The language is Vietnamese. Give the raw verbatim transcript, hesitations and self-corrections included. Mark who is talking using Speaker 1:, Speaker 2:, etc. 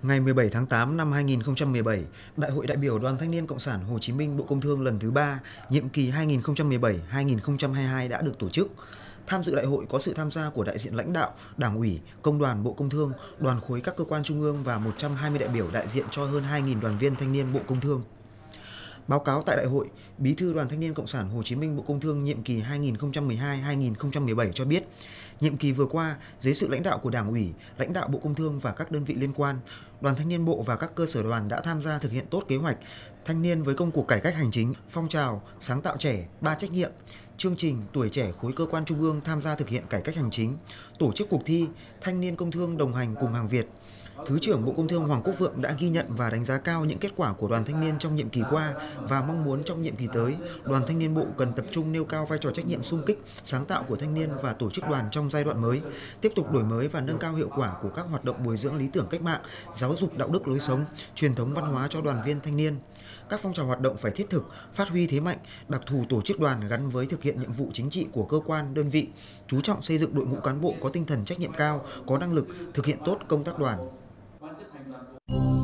Speaker 1: Ngày mười bảy tháng tám năm hai nghìn không trăm mười bảy, Đại hội đại biểu Đoàn Thanh niên Cộng sản Hồ Chí Minh Bộ Công Thương lần thứ ba, nhiệm kỳ hai nghìn không trăm mười bảy đến hai nghìn không trăm hai mươi hai đã được tổ chức. Tham dự đại hội có sự tham gia của đại diện lãnh đạo, Đảng ủy, Công đoàn Bộ Công Thương, đoàn khối các cơ quan trung ương và một trăm hai mươi đại biểu đại diện cho hơn hai nghìn đoàn viên thanh niên Bộ Công Thương. Báo cáo tại đại hội, Bí thư Đoàn Thanh niên Cộng sản Hồ Chí Minh Bộ Công Thương nhiệm kỳ hai nghìn không trăm mười hai đến hai nghìn không trăm mười bảy cho biết, nhiệm kỳ vừa qua, dưới sự lãnh đạo của Đảng ủy, lãnh đạo Bộ Công Thương và các đơn vị liên quan, Đoàn Thanh niên Bộ và các cơ sở đoàn đã tham gia thực hiện tốt kế hoạch Thanh niên với công cuộc cải cách hành chính, phong trào, sáng tạo trẻ, ba trách nhiệm, chương trình tuổi trẻ khối cơ quan trung ương tham gia thực hiện cải cách hành chính, tổ chức cuộc thi Thanh niên Công Thương đồng hành cùng hàng Việt. Thứ trưởng Bộ Công Thương Hoàng Quốc Vượng đã ghi nhận và đánh giá cao những kết quả của Đoàn Thanh niên trong nhiệm kỳ qua và mong muốn trong nhiệm kỳ tới, Đoàn Thanh niên Bộ cần tập trung nêu cao vai trò trách nhiệm xung kích, sáng tạo của thanh niên và tổ chức đoàn trong giai đoạn mới, tiếp tục đổi mới và nâng cao hiệu quả của các hoạt động bồi dưỡng lý tưởng cách mạng, giáo dục đạo đức lối sống, truyền thống văn hóa cho đoàn viên thanh niên. Các phong trào hoạt động phải thiết thực, phát huy thế mạnh, đặc thù tổ chức đoàn gắn với thực hiện nhiệm vụ chính trị của cơ quan, đơn vị, chú trọng xây dựng đội ngũ cán bộ có tinh thần trách nhiệm cao, có năng lực, thực hiện tốt công tác đoàn.